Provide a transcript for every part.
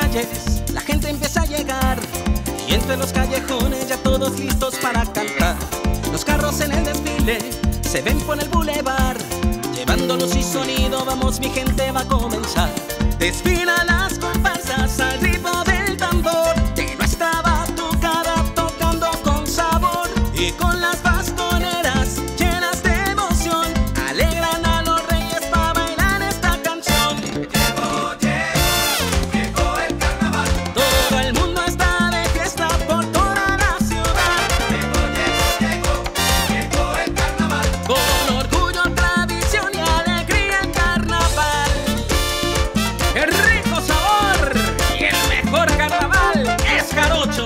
calles la gente empieza a llegar, y entre los callejones ya todos listos para cantar. Los carros en el desfile se ven por el bulevar, llevando luz y sonido, vamos mi gente, va a comenzar. Desfilan las comparsas al ritmo del tambor, que no estaba tocada tocando con sabor, y con las bastoneras llenas de emoción alegran a los reyes para bailar esta canción. Llegó, llegó, llegó el carnaval. Todo el mundo está de fiesta por toda la ciudad. Llegó, llegó, llegó el carnaval. Con orgullo, tradición y alegría el carnaval. ¡Qué rico sabor! Y el mejor carnaval es Jarocho.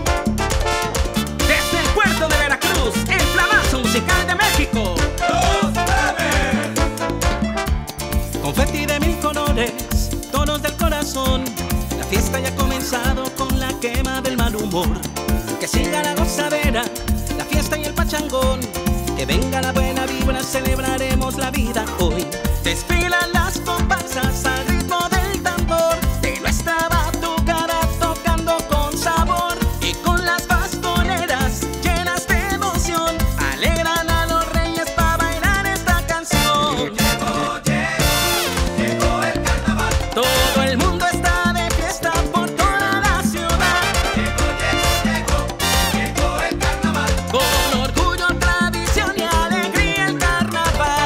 Desde el puerto de Veracruz, el flamazo musical de México. ¡Los bebés! Confeti de mil colores, tonos del corazón. La fiesta ya ha comenzado con la quema del mal humor. Que siga la gozadera, la fiesta y el pachangón. Que venga la buena vibra, celebraremos la vida hoy. Desfilan las comparsas al ritmo del tambor, de nuestra batucada tocando con sabor, y con las bastoneras llenas de emoción alegran a los reyes para bailar esta canción. Llegó, llegó, llegó el carnaval. Todo el mundo está de fiesta por toda la ciudad. Llegó, llegó, llegó el carnaval. Con orgullo, tradición y alegría el carnaval.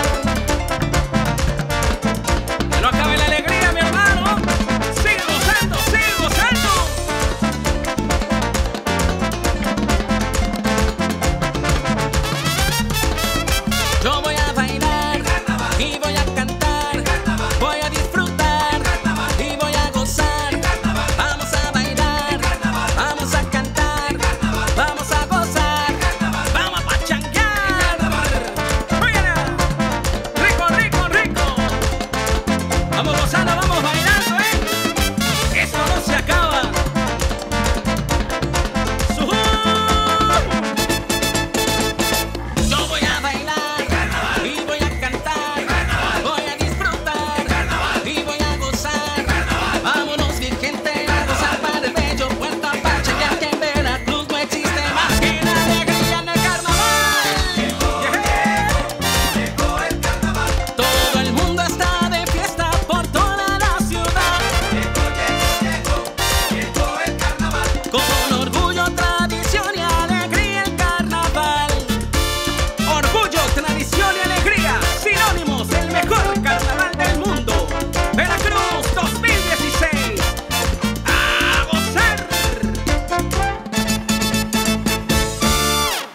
Que no acabe la alegría, mi hermano. Sigue gozando, sigue gozando. Yo voy a bailar y voy a cantar, voy a disfrutar y voy a gozar. Vamos a bailar, vamos a cantar, vamos a gozar, vamos a pachanguear. Óigala, rico, rico, rico. Vamos gozando, vamos